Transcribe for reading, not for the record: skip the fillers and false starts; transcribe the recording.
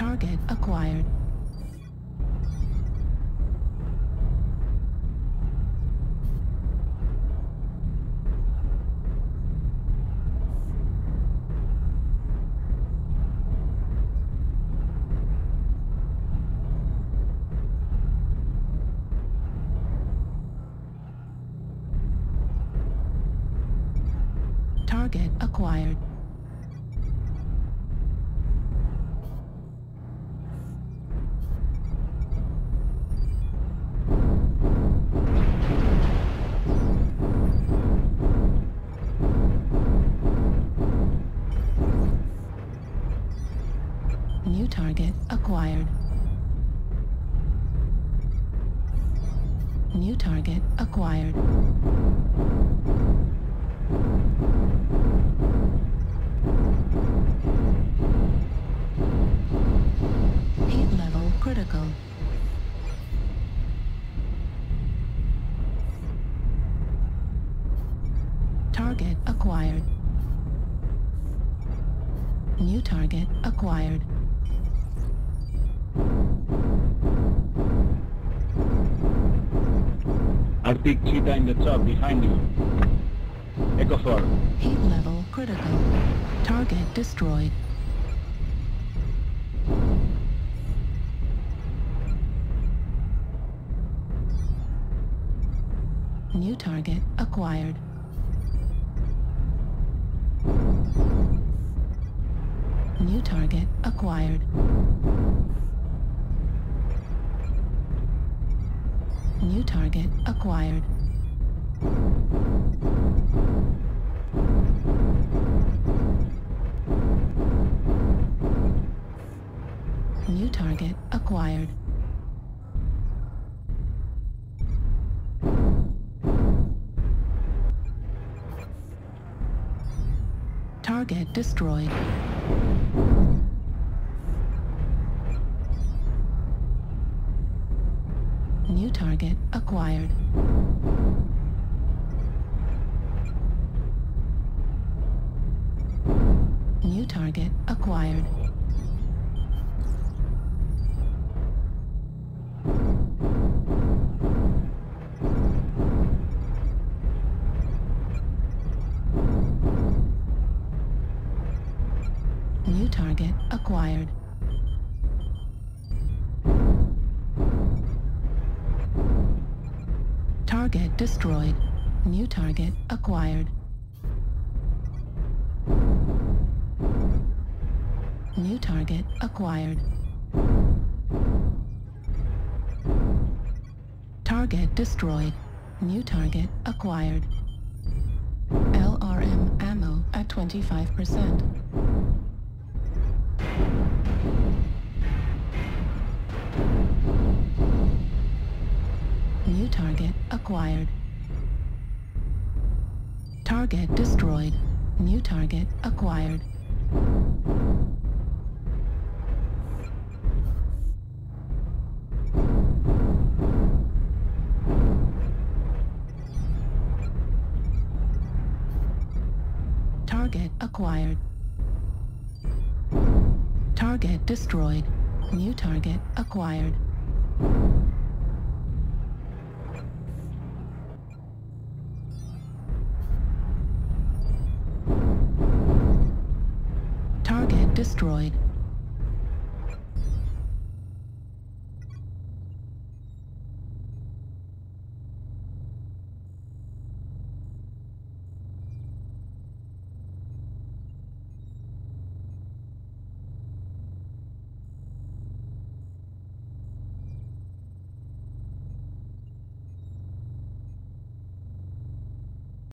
Target acquired. Target acquired. New target acquired. New target acquired. Heat level critical. Target acquired. New target acquired. Arctic Cheetah in the top, behind you. Echo 4. Heat level critical. Target destroyed. New target acquired. New target acquired. New target acquired. New target acquired. Target destroyed. New target acquired. New target acquired. New target acquired. Target destroyed. New target acquired. New target acquired. Target destroyed. New target acquired. LRM ammo at 25%. New target acquired. Target destroyed. New target acquired. Target acquired. Target destroyed. New target acquired. Target destroyed.